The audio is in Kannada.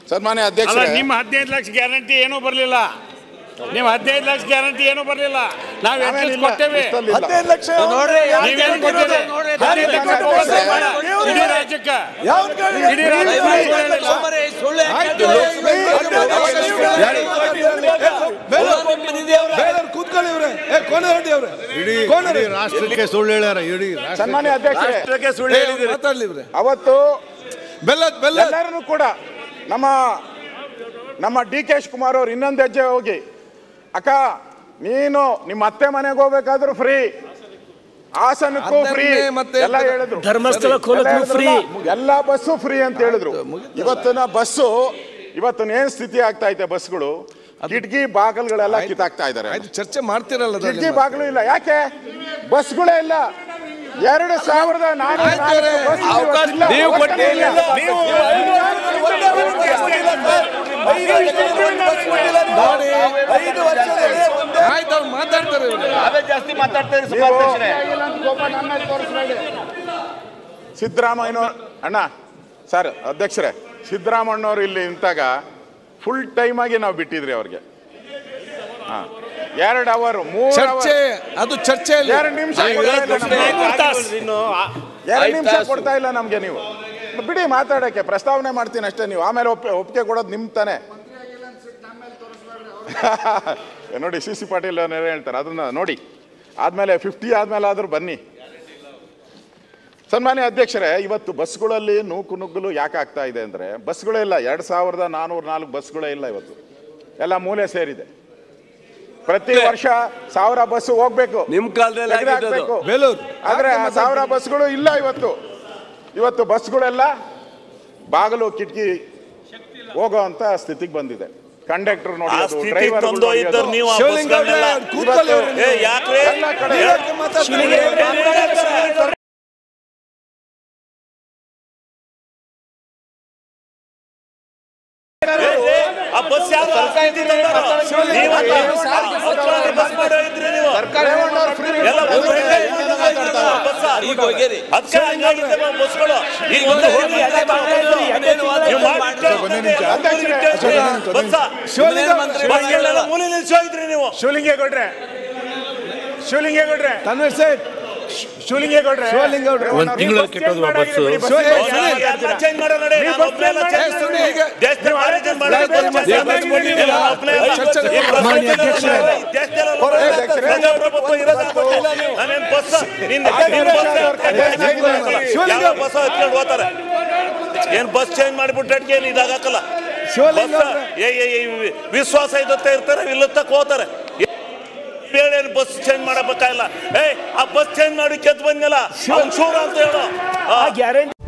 ಸನ್ಮಾನ್ಯ ಅಧ್ಯಕ್ಷ, ನಿಮ್ಮ 15 ಲಕ್ಷ ಗ್ಯಾರಂಟಿ ಏನೂ ಬರಲಿಲ್ಲ. ನೀವು 15 ಲಕ್ಷ ಗ್ಯಾರಂಟಿ ಏನೂ ಬರಲಿಲ್ಲ. ನಾವು ಎಷ್ಟು ಕೊಟ್ಟೇವೆ? 15 ಲಕ್ಷ ನೋಡ್ರಿ, ಇಡೀ ರಾಜ್ಯಕ್ಕೆ ರಾಷ್ಟ್ರಕ್ಕೆ ಸುಳ್ಳು ಹೇಳ್ಯಾರ. ಇಡೀ ಸನ್ಮಾನ್ಯ ಅಧ್ಯಕ್ಷ, ಸುಳ್ಳು ಹೇಳಿದ್ರೆ ಅವತ್ತು ಎಲ್ಲರೂ ಕೂಡ ನಮ್ಮ DK ಶಿವಕುಮಾರ್ ಅವರು ಇನ್ನೊಂದು ಹೆಜ್ಜೆ ಹೋಗಿ, ಅಕ್ಕ ನೀನು ನಿಮ್ಮ ಅತ್ತೆ ಮನೆಗೆ ಹೋಗ್ಬೇಕಾದ್ರೂ ಫ್ರೀ, ಹಾಸನಕ್ಕೂ ಫ್ರೀ ಎಲ್ಲ ಹೇಳಿದ್ರು, ಧರ್ಮಸ್ಥಳ ಫ್ರೀ, ಎಲ್ಲ ಬಸ್ಸು ಫ್ರೀ ಅಂತ ಹೇಳಿದ್ರು. ಇವತ್ತಿನ ಏನ್ ಸ್ಥಿತಿ ಆಗ್ತಾ ಇದೆ, ಬಸ್ಗಳು ಕಿಟಕಿ ಬಾಗಿಲುಗಳೆಲ್ಲ ಕಿತ್ತಾಕ್ತಾ ಇದ್ದಾರೆ. ಚರ್ಚೆ ಮಾಡ್ತಿರಲ್ಲ, ಕಿಟಕಿ ಬಾಗಿಲು ಇಲ್ಲ. ಯಾಕೆ? ಬಸ್ಗಳೇ ಇಲ್ಲ. 2400 ಸಿದ್ದರಾಮಯ್ಯ ಅಣ್ಣ ಸರ್ ಅಧ್ಯಕ್ಷರೇ, ಸಿದ್ದರಾಮಣ್ಣವ್ರು ಇಲ್ಲಿ ನಿಂತಾಗ ಫುಲ್ ಟೈಮ್ ಆಗಿ ನಾವು ಬಿಟ್ಟಿದ್ರಿ ಅವ್ರಿಗೆ. 2 ಅವರ್ 3 ಚರ್ಚೆ, ಅದು ಚರ್ಚೆ 2 ನಿಮಿಷ ಕೊಡ್ತಾ ಇಲ್ಲ ನಮ್ಗೆ. ನೀವು ಬಿಡಿ ಮಾತಾಡಕ್ಕೆ, ಪ್ರಸ್ತಾವನೆ ಮಾಡ್ತೀನಿ ಅಷ್ಟೇ. ನೀವು ಆಮೇಲೆ ಒಪ್ಪಿಗೆ ಕೊಡೋದು ನಿಮ್ ತಾನೆ. ನೋಡಿ CC ಪಾಟೀಲ್ ಹೇಳ್ತಾರೆ, ಅದನ್ನ ನೋಡಿ ಆದ್ಮೇಲೆ 50 ಆದ್ಮೇಲೆ ಆದ್ರೂ ಬನ್ನಿ. ಸನ್ಮಾನ್ಯ ಅಧ್ಯಕ್ಷರೇ, ಇವತ್ತು ಬಸ್ಗಳಲ್ಲಿ ನುಗ್ಗಲು ಯಾಕೆ ಆಗ್ತಾ ಇದೆ ಅಂದ್ರೆ, ಬಸ್ಗಳೇ ಇಲ್ಲ. 2404 ಬಸ್ಗಳೇ ಇಲ್ಲ ಇವತ್ತು. ಎಲ್ಲ ಮೂಲೆ ಸೇರಿದೆ. ಪ್ರತಿ ವರ್ಷ 1000 ಬಸ್ ಹೋಗ್ಬೇಕು, ನಿಮ್ ಕಾಲದಲ್ಲಿ ಆದ್ರೆ 1000 ಬಸ್ಗಳು ಇಲ್ಲ ಇವತ್ತು ಬಸ್ಗಳೆಲ್ಲ ಬಾಗಿಲು ಕಿಟಕಿ ಹೋಗೋ ಅಂತ ಸ್ಥಿತಿಗೆ ಬಂದಿದೆ. ಕಂಡಕ್ಟರ್ ನೋಡಿ, ಶಿವಲಿಂಗೇಗೌಡ್ರೆ ಒಂದು ತಿಂಗಳು ಕೆಟ್ಟೋದು ಬಸ್ಸು. ಏನ್ ಬಸ್ ಚೇಂಜ್ ಮಾಡಿಬಿಟ್ಟು ಏನ್ ಇದಾಗಲ್ಲ. ವಿಶ್ವಾಸ ಇದತ್ತ ಇರ್ತಾರೆ, ಇಲ್ಲತ್ತಕ್ಕೆ ಹೋಗ್ತಾರೆ. ಬೇಡೇನು ಬಸ್ ಚೇಂಜ್ ಮಾಡಬೇಕಾಗಿಲ್ಲ. ಆ ಬಸ್ ಚೇಂಜ್ ಮಾಡಿ ಕೆದ್ದು ಬಂದಲ್ಲ ಶೂರ ಅಂತ ಹೇಳೋ ಗ್ಯಾರಂಟಿ.